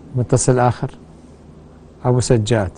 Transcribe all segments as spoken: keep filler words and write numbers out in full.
متصل آخر. أبو سجاد.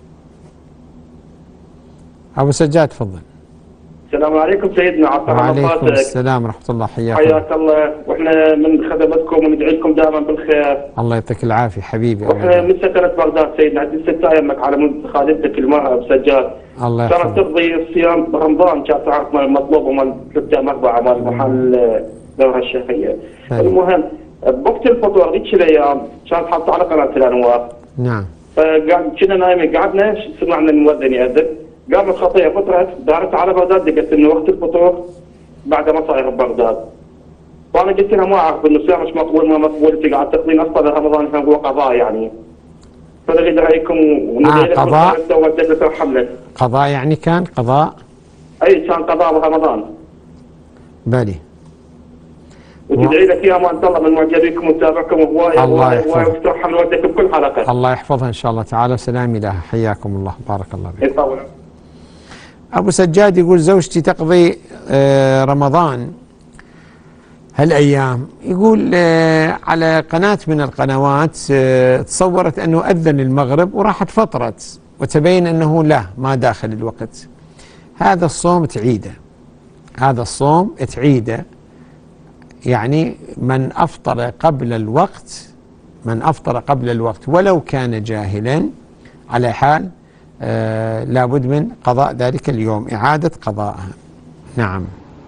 أبو سجاد تفضل. السلام عليكم سيدنا. عطنا وعليكم السلام ورحمة الله. حياك حياك الله، واحنا من خدمتكم وندعي لكم دائما بالخير. الله يعطيك العافية حبيبي. واحنا من سكنة بغداد سيدنا، عندي ست يمك على مود خادمتك المرأة ابو سجاد. الله يحفظك. كانت تقضي الصيام برمضان، كانت تعرف مال المطلوب ومال ثلاث ايام اربعة مال محل دورها الشهرية. المهم بوقت الفطور ذيك الايام كانت حاطة على قناة الانوار. نعم. فقعد كنا نايمين، قعدنا سمعنا المؤذن يأذن، قامت خطية فطرت دارت على بغداد، لقيت انه وقت الفطور بعد ما صاير ببغداد. وانا قلت لها ما اعرف انه صيام مش مقبول ما مقبول، انت قاعد تقضين اصلا رمضان هو قضاء يعني. فنريد رايكم آه قضاء. حملك. قضاء يعني كان قضاء؟ اي كان قضاء برمضان. بلي. وتدعي لك يا امان الله من معجبيكم ومتابعكم وهوايه الله يحفظك ويفتح حمل ودك بكل حلقه. الله يحفظها ان شاء الله تعالى وسلامي لها. حياكم الله بارك الله فيك. يطول. ابو سجاد يقول زوجتي تقضي رمضان هالايام، يقول على قناه من القنوات تصورت انه اذن المغرب وراحت فطرت وتبين انه لا ما داخل الوقت. هذا الصوم تعيده، هذا الصوم تعيده. يعني من أفطر قبل الوقت، من أفطر قبل الوقت ولو كان جاهلا على حال آه لابد من قضاء ذلك اليوم، إعادة قضاءها. نعم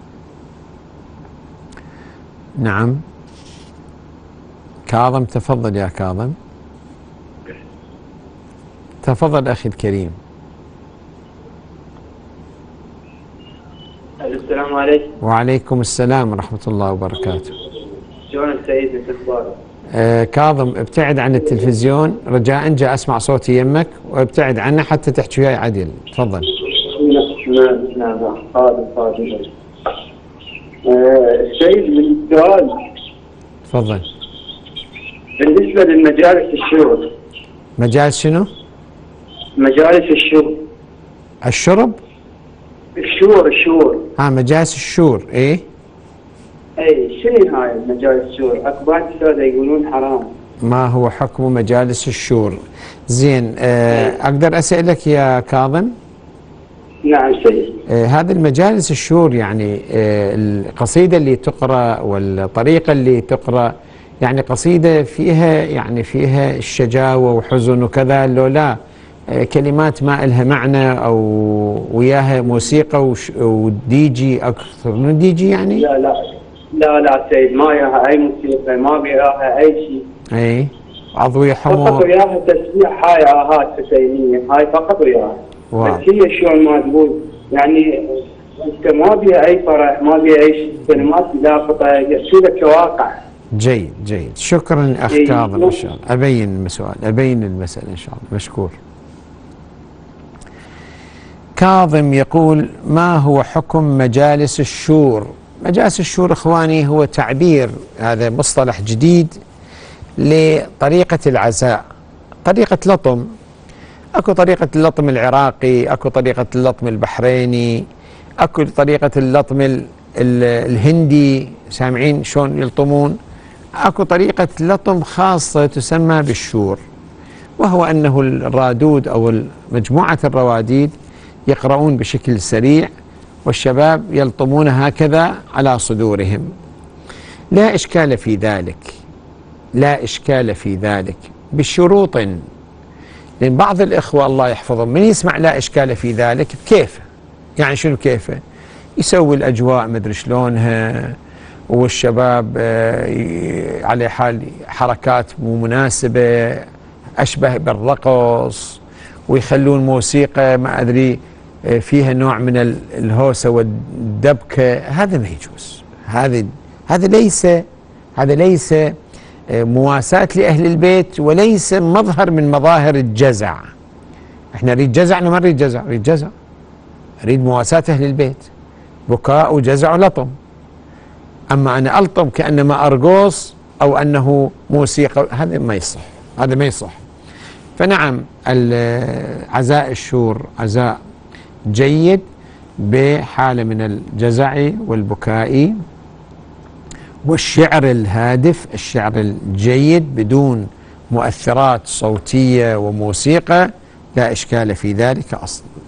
نعم. كاظم تفضل يا كاظم. تفضل أخي الكريم. السلام عليكم. وعليكم السلام ورحمة الله وبركاته. شلونك سيدي؟ شو اخبارك؟ آه كاظم ابتعد عن التلفزيون رجاء، جاء اسمع صوتي يمك وابتعد عنه حتى تحكي وياي عدل. تفضل. نعم نعم حاضر حاضر. السيد من السؤال. تفضل. بالنسبة للمجالس الشرب. مجالس شنو؟ مجالس الشرب. الشرب؟ الشور الشور. اه مجالس الشور. ايه؟ اي شنو هاي مجالس الشور؟ اكبر السادة يقولون حرام. ما هو حكم مجالس الشور؟ زين آه اقدر اسالك يا كاظم؟ نعم سيد. آه هذه المجالس الشور يعني آه القصيده اللي تقرا والطريقه اللي تقرا، يعني قصيده فيها يعني فيها الشجاوه وحزن وكذا، لو لا كلمات ما لها معنى او وياها موسيقى وديجي اكثر من ديجي يعني؟ لا لا لا لا سيد، ما وياها اي موسيقى، ما وياها اي شيء. اي اضويه حمر فقط وياها تسبيح، هاي اهات حسينيه، هاي فقط وياها. واو. بس هي شلون ما تقول يعني انت ما بيها اي فرح، ما بيها اي شيء، كلمات لاقطه يحكي لك كواقع. جيد جيد، شكرا اخ كاظم. ان شاء الله ابين السؤال، ابين المساله ان شاء الله. مشكور. كاظم يقول ما هو حكم مجالس الشور؟ مجالس الشور اخواني هو تعبير، هذا مصطلح جديد لطريقة العزاء، طريقة لطم. اكو طريقة اللطم العراقي، اكو طريقة اللطم البحريني، اكو طريقة اللطم ال ال الهندي، سامعين شلون يلطمون؟ اكو طريقة لطم خاصة تسمى بالشور، وهو انه الرادود او مجموعة الرواديد يقرؤون بشكل سريع والشباب يلطمون هكذا على صدورهم. لا إشكال في ذلك، لا إشكال في ذلك بشروط. لأن بعض الإخوة الله يحفظهم من يسمع لا إشكال في ذلك كيف؟ يعني شنو كيفه؟ يسوي الأجواء مدري شلونها، والشباب على حال حركات مو مناسبة أشبه بالرقص، ويخلون موسيقى ما أدري فيها نوع من الهوسة والدبكة. هذا ما يجوز، هذا هذا ليس هذا ليس مواساة لأهل البيت، وليس مظهر من مظاهر الجزع. احنا نريد جزع؟ ما نريد جزع، نريد جزع، نريد مواساة أهل البيت، بكاء وجزع ولطم. أما أنا ألطم كأنما أرقص أو أنه موسيقى، هذا ما يصح، هذا ما يصح. فنعم عزاء الشور عزاء جيد بحالة من الجزع والبكاء والشعر الهادف، الشعر الجيد بدون مؤثرات صوتية وموسيقى لا إشكال في ذلك أصلا.